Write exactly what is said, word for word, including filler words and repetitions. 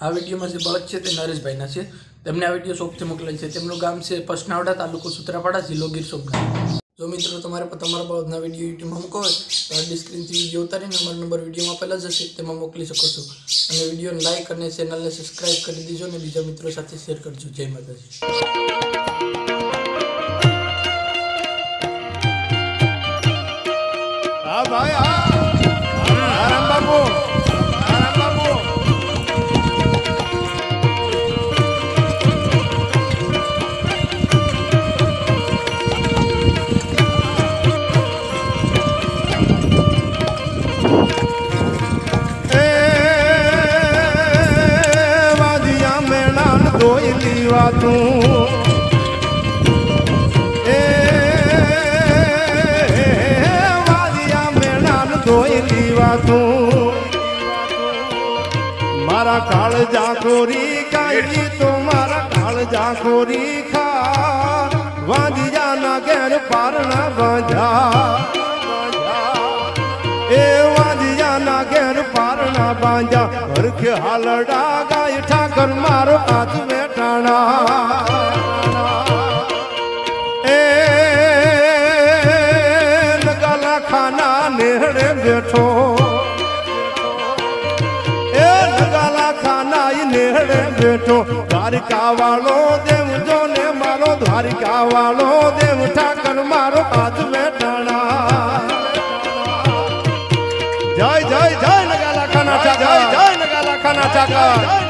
आ video में जे बळद छे ते नरेशभाईना छे। तेमने आ विडियो शॉपथी मोकलेल छे। तेमनुं गाम छे पसनावड़ा, तालुको सूत्रापाड़ा, जिल्लो गीर सोमनाथ। जो मित्रों तमारे पर तमारा बळदना विडियो यूट्यूब में मूकવો હોય तो आ डिस्क्रीन थी विडियो उतारीने अमारो नंबर विडियो में आपेला ज हशे तेमां मोकली शको छो। अने विडियोने लाइक अने चेनलने सब्सक्राइब करी दीजो ने बीजा मित्रों साथे शेर करजो। जय माताजी। हाँ भाई हाँ आराम बाबू आराम बाबू ए वादिया में नान दोयली वातू मारा काल जाकोरी काई तो मारा काल जाकोरी खा वादी जाना गैर पारना बांझा ए वादी जाना गैर पारना बांझा घर के हालड़ा गाय ठाकर मारो हाथ में टाना ए नगाला खाना नेहड़े बैठो नेहड़े बैठो द्वारिका वालो देव जो ने मारो द्वारिका वालो देव ठाकर मारो हाथ में टाना। जय जय जय नगाला खाना जय जय नगाला खाना चाकर।